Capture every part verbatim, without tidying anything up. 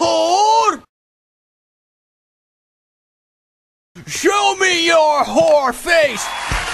Whore! Show me your whore face!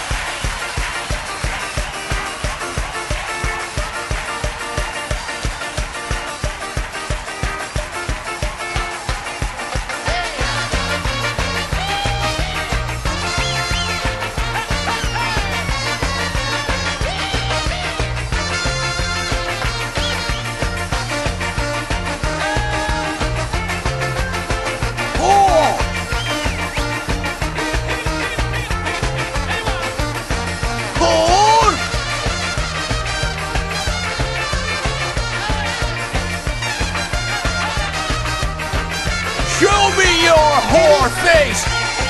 Show me your whore face!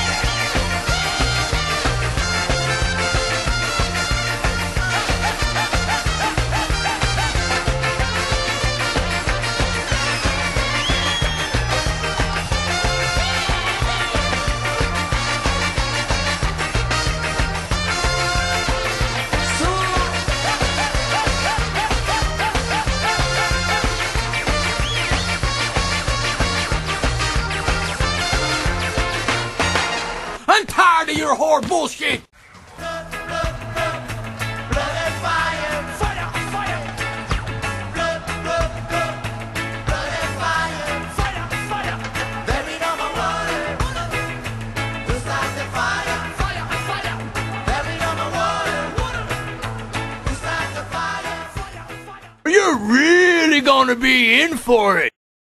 I'm tired of your whore bullshit! Blood, blood, blood, blood and fire, fire, fire. Blood, blood, blood, blood and fire, fire, fire. Buried on my water, just like the fire, fire, fire. Buried on my water, just like the fire, fire, fire. You're really gonna be in for it!